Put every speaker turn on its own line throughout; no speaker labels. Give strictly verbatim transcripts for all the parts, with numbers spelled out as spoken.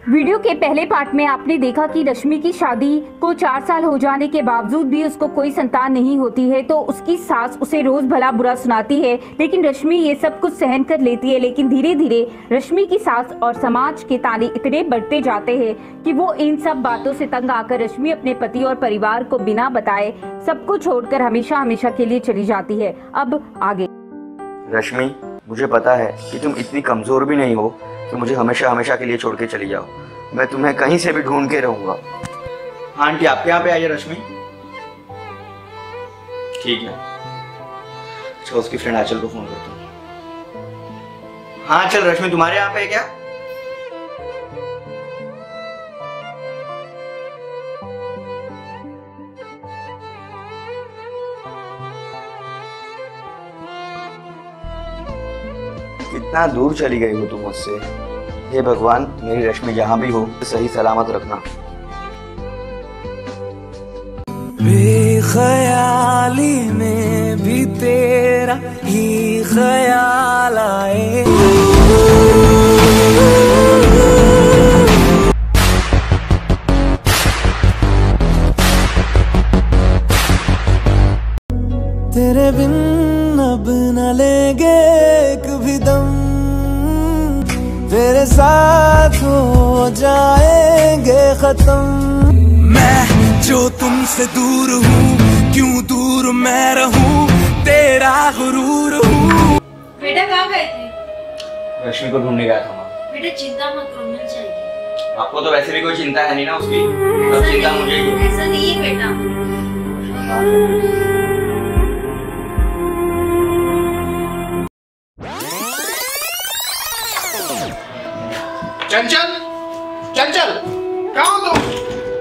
Video के पहले part में आपने देखा कि रश्मि की शादी को चार साल हो जाने के बावजूद भी उसको कोई संतान नहीं होती है, तो उसकी सास उसे रोज भला बुरा सुनाती है, लेकिन रश्मि ये सब कुछ सहन कर लेती है। लेकिन धीरे धीरे रश्मि की सास और समाज के ताने इतने बढ़ते जाते हैं कि वो इन सब बातों से तंग आकर रश्मि अपने पति और परिवार को बिना बताए सबको छोड़कर हमेशा हमेशा के लिए चली जाती है। अब आगे।
रश्मि, मुझे पता है कि तुम इतनी कमजोर भी नहीं हो कि मुझे हमेशा हमेशा के लिए छोड़ के चली जाओ। मैं तुम्हें कहीं से भी ढूंढ के रहूंगा। आंटी, आपके यहाँ पे आइए रश्मि। ठीक है, अच्छा उसकी फ्रेंड आंचल को फोन करता हूँ। हाँ चल रश्मि, तुम्हारे यहाँ पे है क्या? कितना दूर चली गई हो तुम मुझसे। हे भगवान, मेरी रश्मि जहाँ भी हो सही सलामत रखना।
बेख्याली में भी तेरा ही ख्याल आए। तेरे बिन अब न लेंगे एक भी दम, तेरे साथ हो जाएंगे खत्म। मैं जो तुमसे दूर हूँ, क्यों दूर मैं रहूँ, तेरा गुरूर हूँ।
बेटा कहाँ गए थे?
रश्मि को ढूंढने गया था माँ।
बेटा चिंता मत करो, मिल जाएगी।
आपको तो वैसे भी कोई चिंता है नहीं ना उसकी, सब चिंता मुझे ही है।
ऐसा नहीं है बेटा।
चंचल, चंचल, कहाँ हो तुम?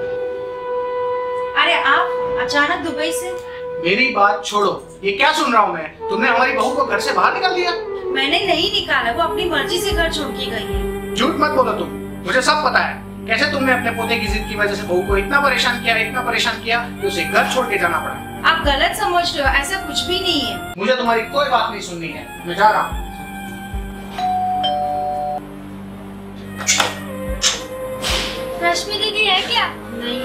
अरे आप अचानक दुबई से?
मेरी बात छोड़ो, ये क्या सुन रहा हूँ मैं? तुमने हमारी बहू को घर से बाहर निकाल दिया?
मैंने नहीं निकाला, वो अपनी मर्जी से घर छोड़ के गई है।
झूठ मत बोलो तुम, मुझे सब पता है। कैसे तुमने अपने पोते की जिद की वजह से बहू को इतना परेशान किया, इतना परेशान किया कि उसे घर छोड़ के जाना पड़ा।
आप गलत समझ रहे हो, ऐसा कुछ भी नहीं है।
मुझे तुम्हारी कोई बात नहीं सुननी है, मैं जा रहा हूँ।
रश्मि दीदी है क्या? नहीं।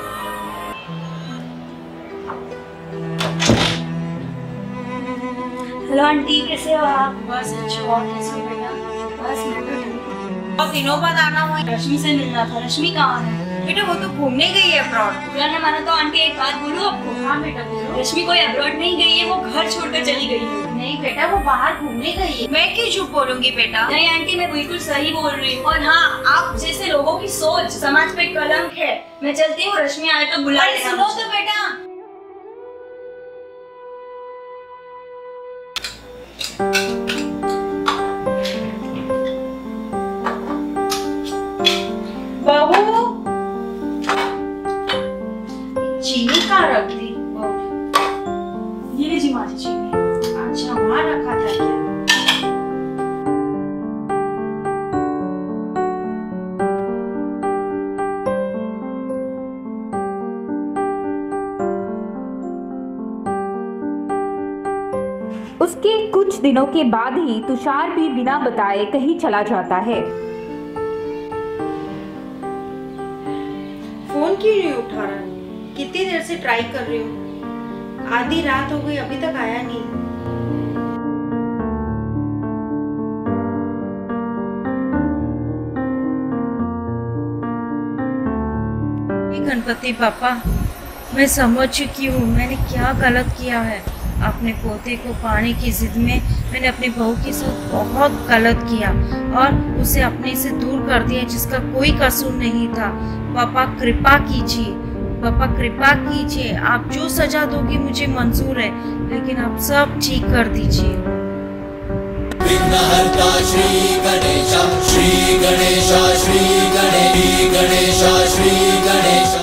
हेलो आंटी, कैसे हो आप?
बस अच्छा। और कैसे हो बेटा?
बस मैं तो ठीक हूँ।
और दिनों बाद आना हुआ।
रश्मि से मिलना था। रश्मि कहाँ है?
बेटा वो तो घूमने गई है अब्रॉड।
बुरा न मानो तो आंटी एक बात बोलूं आपको?
हाँ बेटा बोलो।
रश्मि कोई अब्रॉड नहीं गई है, वो घर छोड़कर चली गई है।
नहीं बेटा, वो बाहर घूमने गई है। मैं क्यों झूठ बोलूंगी बेटा?
नहीं आंटी, मैं बिल्कुल सही बोल रही हूँ। और हाँ, आप जैसे लोगों की सोच समाज पे कलंक है। मैं चलती हूँ, रश्मि आए तो बुला लेना।
सुनो तो बेटा। बहू, चीनी कहाँ रख दी?
ये लीजिए माँ जी चीनी।
अच्छा, वहाँ रखा था क्या?
उसके कुछ दिनों के बाद ही तुषार भी बिना बताए कहीं चला जाता है।
फोन क्यों नहीं उठा रहा? कितनी देर से ट्राई कर रही हूँ, आधी रात हो गई, अभी तक आया नहीं। गणपति पापा, मैं समझ चुकी हूँ मैंने क्या गलत किया है। अपने पोते को पाने की जिद में मैंने अपनी बहू के साथ बहुत गलत किया और उसे अपने से दूर कर दिया, जिसका कोई कसूर नहीं था। पापा कृपा कीजिए, पापा कृपा कीजिए। आप जो सजा दोगे मुझे मंजूर है, लेकिन आप सब ठीक कर दीजिए।
विघ्नहर्ता श्री गणेश, श्री गणेश, श्री गणेश, गणेश, श्री गणेश।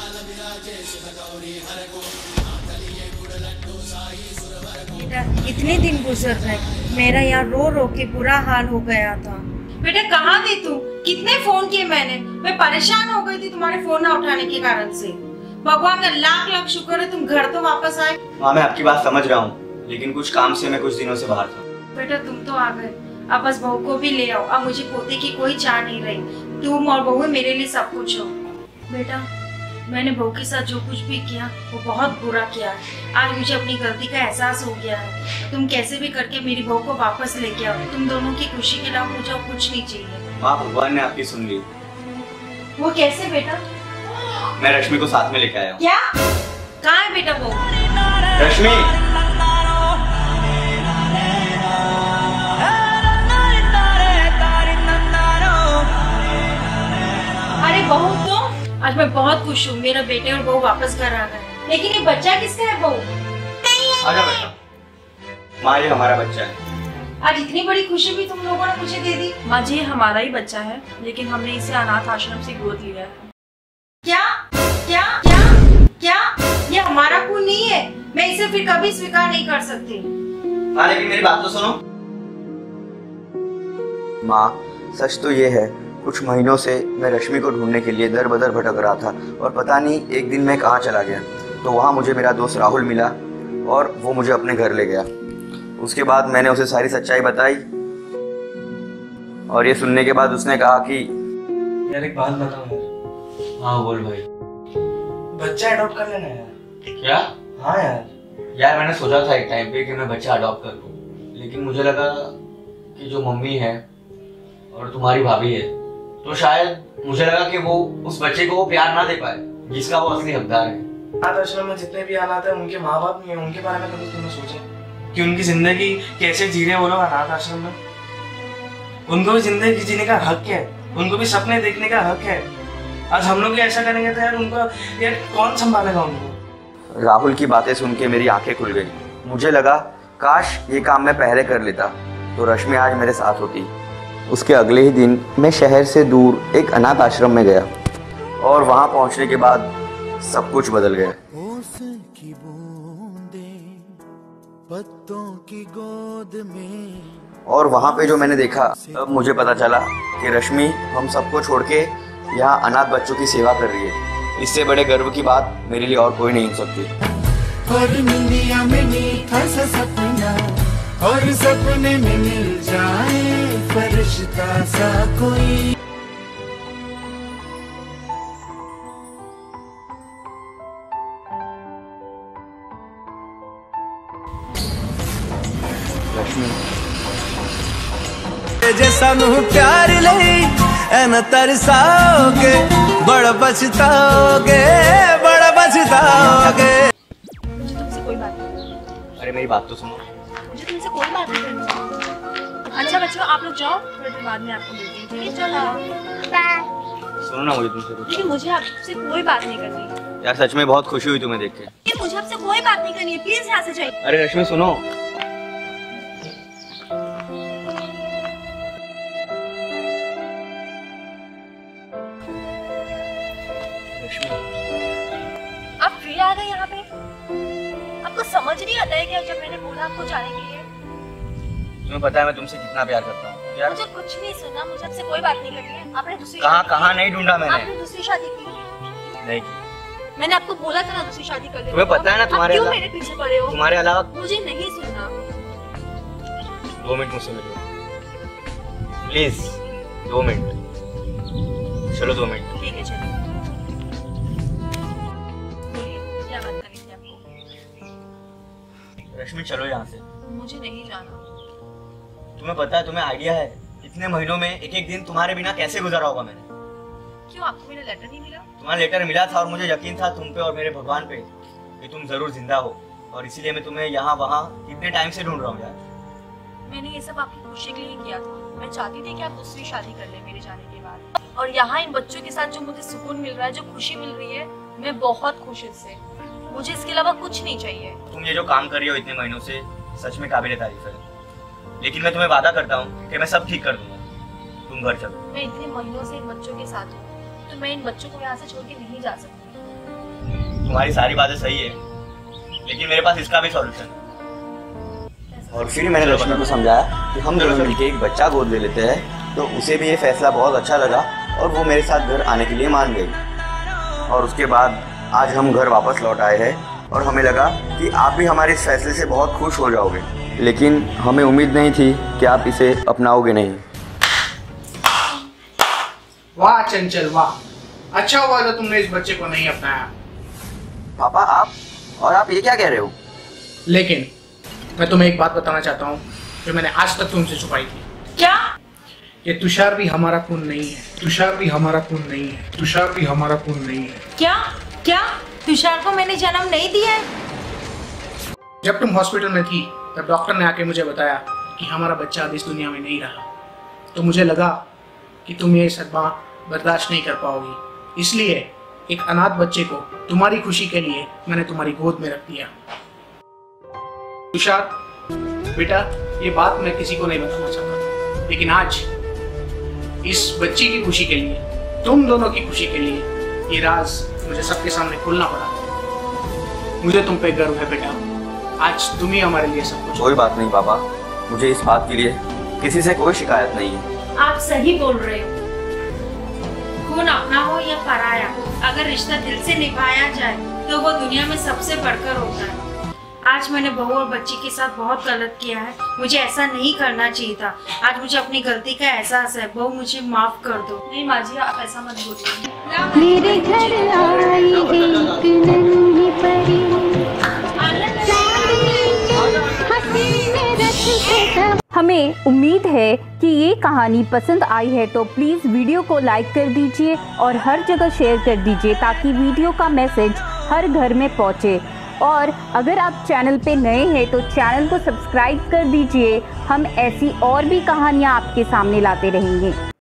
इतने दिन गुजर गए, मेरा यहाँ रो रो के बुरा हाल हो गया था। बेटा कहाँ थी तू? कितने फोन किए मैंने, मैं परेशान हो गई थी तुम्हारे फोन ना उठाने के कारण से। भगवान का लाख लाख शुक्र है तुम घर तो वापस आए।
माँ, मैं आपकी बात समझ रहा हूँ, लेकिन कुछ काम से मैं कुछ दिनों से बाहर था।
बेटा तुम तो आ गए, अब बस बहू को भी ले आओ। अब मुझे पोते की कोई चाह नहीं रही। तुम और बहू मेरे लिए सब कुछ हो। बेटा, मैंने बहू के साथ जो कुछ भी किया वो बहुत बुरा किया है। आज मुझे अपनी गलती का एहसास हो गया है। तुम कैसे भी करके मेरी बहू को वापस लेके आओ। तुम दोनों की खुशी के अलावा मुझे कुछ नहीं चाहिए।
माँ, भगवान ने आपकी सुन ली।
वो कैसे बेटा?
मैं रश्मि को साथ में लेके आया हूँ।
क्या? कहाँ है बेटा बहू?
रश्मि,
अरे बहू, तो आज मैं बहुत खुश हूँ। मेरा बेटे और बहू वापस घर आ गए। लेकिन ये बच्चा किसका है बहू?
आजा बेटा। माँ, ये हमारा बच्चा है।
आज इतनी बड़ी खुशी भी तुम लोगों ने मुझे दे दी।
माँ जी, ये हमारा ही बच्चा है, लेकिन हमने इसे अनाथ आश्रम से गोद लिया है।
क्या क्या क्या क्या? ये हमारा खून नहीं है। मैं इसे फिर कभी स्वीकार नहीं कर सकती।
हाँ, लेकिन मेरी बात तो सुनो। माँ, सच तो ये है, कुछ महीनों से मैं रश्मि को ढूंढने के लिए दर बदर भटक रहा था और पता नहीं एक दिन मैं कहाँ चला गया। तो वहाँ मुझे मेरा दोस्त राहुल मिला और वो मुझे अपने घर ले गया। उसके बाद मैंने उसे सारी सच्चाई बताई और ये सुनने के बाद उसने कहा कि
यार एक बात बताओ यार।
हाँ बोल भाई।
बच्चा अडॉप्ट कर लेना यार।
क्या?
हाँ यार।
यार मैंने सोचा था एक टाइम पे कि मैं बच्चा अडॉप्ट कर लूँ, लेकिन मुझे लगा कि जो मम्मी है और तुम्हारी भाभी है तो शायद मुझे लगा कि वो उस बच्चे को वो प्यार ना दे पाए जिसका वो असली हकदार है।
अनाथ आश्रम में जितने भी अनाथ है उनके माँ बाप नहीं है, उनके बारे में कभी तुमने सोचा कि उनकी जिंदगी कैसे जी रहे वो लोग अनाथ आश्रम में? उनको भी जिंदगी जीने का हक है, उनको भी सपने देखने का हक है। आज हम लोग ऐसा करेंगे तो यार उनको यार कौन संभालेगा उनको?
राहुल की बातें सुन के मेरी आंखें खुल गई। मुझे लगा काश ये काम मैं पहले कर लेता तो रश्मि आज मेरे साथ होती। उसके अगले ही दिन मैं शहर से दूर एक अनाथ आश्रम में गया और वहां पहुंचने के बाद सब कुछ बदल गया।
ओस की बूंदें पत्तों की गोद में।
और वहां पे जो मैंने देखा, तब मुझे पता चला कि रश्मि हम सबको छोड़ के यहाँ अनाथ बच्चों की सेवा कर रही है। इससे बड़े गर्व की बात मेरे लिए और कोई नहीं हो सकती।
और निंदिया में मीठा सा सपना और सपने में मिल जाए फरिश्ता सा कोई।
जैसा नू प्यार ले एन तरसाओगे, बड़ा पछताओगे, बड़ा पछताओगे।
मुझे तुमसे कोई बात नहीं।
अरे मेरी बात तो सुनो।
मुझे तुमसे कोई बात नहीं करनी। अच्छा बच्चों, आप लोग जाओ, थोड़ी देर बाद में आपको मिलती हूँ, ठीक है? चलो।
सुनो ना मुझे तुमसे कुछ।
लेकिन मुझे आपसे कोई बात नहीं करनी।
यार सच में बहुत खुशी हुई तुम्हें देख के।
ये मुझे आपसे कोई बात नहीं करनी है, प्लीज यहाँ से जाइए।
अरे रश्मि सुनो।
आप फिर आ गए यहाँ पे? आपको समझ नहीं आता है क्या जब मैंने बोला आपको जाने के लिए?
तुम्हें पता है मैं तुमसे कितना प्यार करता हूँ यार।
मुझे कुछ नहीं सुनना, मुझे आपसे कोई बात नहीं करनी है। आपने दूसरी
कहाँ कहाँ नहीं ढूंढा मैंने।
आपने दूसरी शादी की?
नहीं की।
मैंने आपको बोला था ना दूसरी शादी कर लेना।
तुम्हें पता है ना तुम्हारे
क्यों
अलावा
मेरे पीछे पड़े हो?
तुम्हारे अलावा
मुझे नहीं सुनना।
दो मिनट मुझसे मिलो प्लीज। दो मिनट, चलो दो मिनट।
ठीक है चलो। बोलिए, क्या बात करनी थी आपको?
रश्मि चलो यहाँ से।
मुझे नहीं जाना।
तुम्हें पता है, तुम्हें आइडिया है इतने महीनों में एक एक दिन तुम्हारे बिना कैसे गुजारा होगा मैंने?
क्यों, आपको मेरा लेटर नहीं मिला?
तुम्हारा लेटर मिला था और मुझे यकीन था तुम पे और मेरे भगवान पे कि तुम जरूर जिंदा हो, और इसीलिए मैं तुम्हें यहाँ वहाँ कितने टाइम से ढूंढ रहा हूँ यार।
मैंने ये सब आपकी खुशी के लिए किया था। मैं चाहती थी कि आप दूसरी शादी कर लें मेरे जाने के बाद, और यहाँ इन बच्चों के साथ जो मुझे सुकून मिल रहा है, जो खुशी मिल रही है, मैं बहुत खुश इससे। मुझे इसके अलावा कुछ नहीं चाहिए।
तुम ये जो काम कर रही हो इतने महीनों से सच में काबिल तारीफ है, लेकिन मैं तुम्हें वादा करता हूँ कि मैं सब ठीक कर दूंगा। तुम घर चलो।
मैं इतने महीनों से इन बच्चों के साथ हूँ, तो मैं इन बच्चों को यहाँ से छोड़ के नहीं जा सकती।
तुम्हारी सारी बातें सही है, लेकिन मेरे पास इसका भी सॉल्यूशन है। और फिर मैंने रश्मि को समझाया कि हम दोनों मिलकर एक बच्चा गोद ले लेते हैं, तो उसे भी ये फैसला बहुत अच्छा लगा और वो मेरे साथ घर आने के लिए मान गई। और उसके बाद आज हम घर वापस लौट आए हैं और हमें लगा कि आप भी हमारे इस फैसले से बहुत खुश हो जाओगे, लेकिन हमें उम्मीद नहीं थी कि आप इसे अपनाओगे नहीं।
वाह चंचल वाह, अच्छा हुआ जो तुमने इस बच्चे को नहीं अपनाया।
पापा आप और आप ये क्या कह रहे हो?
लेकिन मैं तुम्हें एक बात बताना चाहता हूँ जो मैंने आज तक तुमसे छुपाई थी।
क्या?
ये तुषार भी हमारा खून नहीं है, तुषार भी हमारा खून नहीं है, तुषार भी हमारा खून नहीं है।
क्या क्या तुषार को मैंने जन्म नहीं दिया है?
जब तुम हॉस्पिटल में थी तब डॉक्टर ने आके मुझे बताया कि हमारा बच्चा अब इस दुनिया में नहीं रहा, तो मुझे लगा कि तुम ये सदमा बर्दाश्त नहीं कर पाओगी, इसलिए एक अनाथ बच्चे को तुम्हारी खुशी के लिए मैंने तुम्हारी गोद में रख दिया। तुषार बेटा, ये बात मैं किसी को नहीं बताना चाहता, लेकिन आज इस बच्ची की खुशी के लिए, तुम दोनों की खुशी के लिए ये राज मुझे सबके सामने खोलना पड़ा। मुझे तुम पे गर्व है बेटा, आज तुम ही हमारे लिए सब कुछ।
कोई बात नहीं पापा, मुझे इस बात के लिए किसी से कोई शिकायत नहीं है।
आप सही बोल रहे हो, खून अपना हो या पराया, अगर रिश्ता दिल से निभाया जाए तो वो दुनिया में सबसे बढ़कर होता है। आज मैंने बहू और बच्ची के साथ बहुत गलत किया है, मुझे ऐसा नहीं करना चाहिए था। आज मुझे अपनी गलती का एहसास है। बहू मुझे माफ कर दो।
नहीं माँ जी, आप ऐसा मत बोलिए।
मेरे घर आई एक नन्ही परी, हमें उम्मीद है कि ये कहानी पसंद आई है, तो प्लीज़ वीडियो को लाइक कर दीजिए और हर जगह शेयर कर दीजिए ताकि वीडियो का मैसेज हर घर में पहुँचे। और अगर आप चैनल पे नए हैं तो चैनल को सब्सक्राइब कर दीजिए, हम ऐसी और भी कहानियाँ आपके सामने लाते रहेंगे।